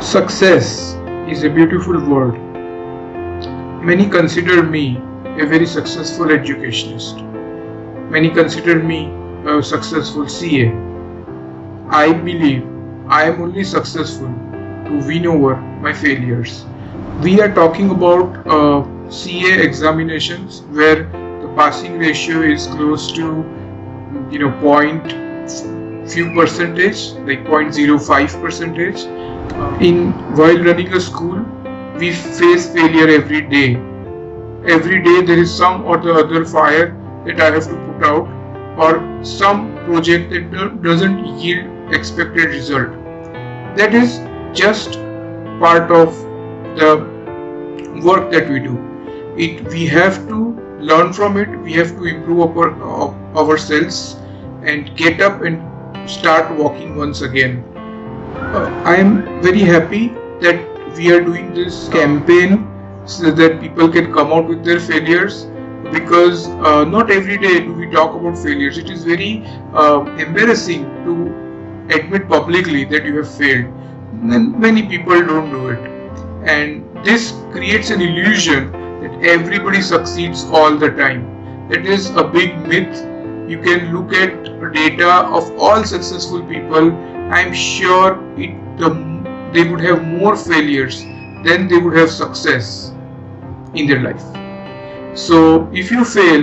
Success is a beautiful word. Many consider me a very successful educationist. Many consider me a successful CA. I believe I am only successful to win over my failures. We are talking about CA examinations where the passing ratio is close to point few percentage, like 0.05 percentage. While running a school, we face failure every day. Every day there is some or the other fire that I have to put out, or some project that doesn't yield expected result. That is just part of the work that we do. We have to learn from it. We have to improve ourselves and get up and start walking once again. I am very happy that we are doing this campaign so that people can come out with their failures, because not every day do we talk about failures. It is very embarrassing to admit publicly that you have failed, and many people don't do it, and this creates an illusion that everybody succeeds all the time. That is a big myth. You can look at data of all successful people. I am sure they would have more failures than they would have success in their life. So if you fail,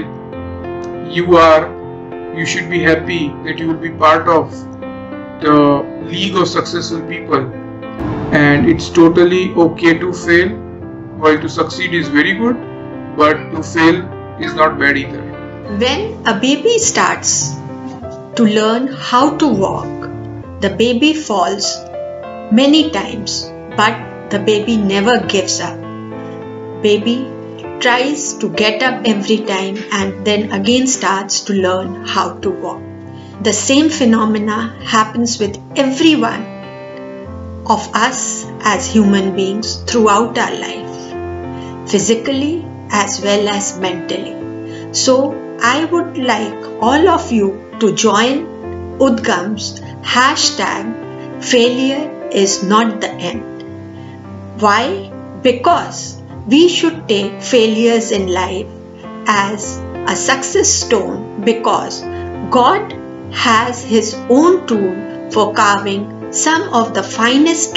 you should be happy that you will be part of the league of successful people, and it's totally okay to fail. While to succeed is very good, but to fail is not bad either. When a baby starts to learn how to walk, the baby falls many times, but the baby never gives up. Baby tries to get up every time and then again starts to learn how to walk. The same phenomena happens with every one of us as human beings throughout our life, physically as well as mentally. So I would like all of you to join Udgam's hashtag failure is not the end. Why? Because we should take failures in life as a success stone, because God has His own tool for carving some of the finest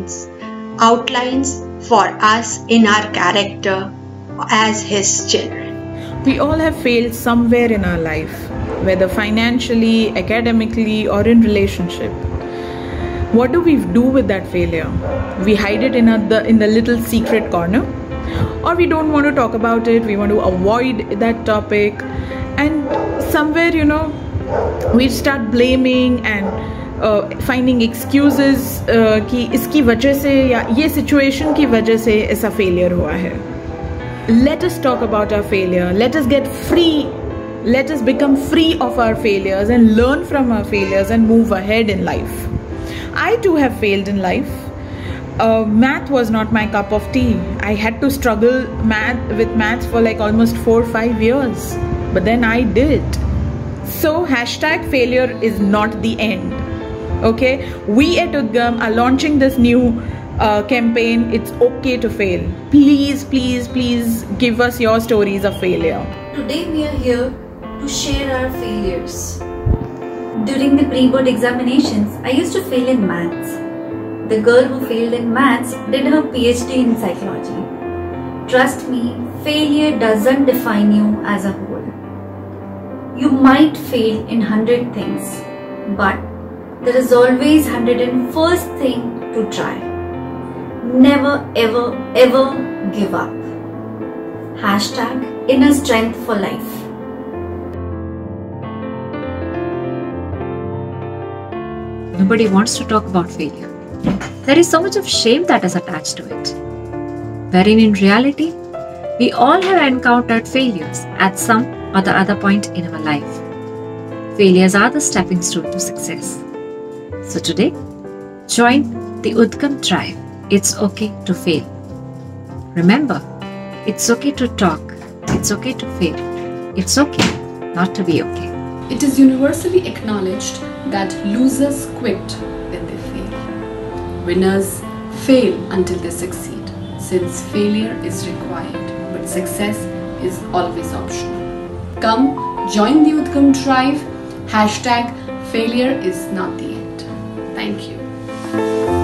outlines for us in our character as His children. We all have failed somewhere in our life, whether financially, academically, or in relationship. What do we do with that failure? We hide it in the little secret corner, or we don't want to talk about it. We want to avoid that topic, and somewhere we start blaming and finding excuses कि इसकी वजह से या ये situation की वजह से ऐसा failure हुआ है. Let us talk about our failure. Let us get free. Let us become free of our failures and learn from our failures and move ahead in life. I too have failed in life. Math was not my cup of tea. I had to struggle with maths for like almost 4 or 5 years. But then I did. So hashtag failure is not the end. Okay? We at Udgam are launching this new campaign. It's okay to fail. Please, please, please give us your stories of failure. Today we are here to share our failures. During the pre-board examinations, I used to fail in maths. The girl who failed in maths did her PhD in psychology. Trust me, failure doesn't define you as a whole. You might fail in 100 things, but there is always 101st thing to try. Never ever ever give up. Hashtag inner strength for life. Nobody wants to talk about failure. There is so much of shame that is attached to it. Wherein in reality, we all have encountered failures at some or the other point in our life. Failures are the stepping stone to success. So today, join the Udgam tribe. It's okay to fail. Remember, it's okay to talk. It's okay to fail. It's okay not to be okay. It is universally acknowledged that losers quit when they fail. Winners fail until they succeed, since failure is required, but success is always optional. Come, join the Udgam tribe. #failure is not the end. Thank you.